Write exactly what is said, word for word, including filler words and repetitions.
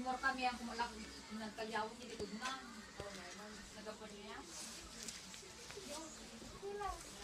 More kami ang kumalak nagkalyawon niya likod na. Nagapon niya.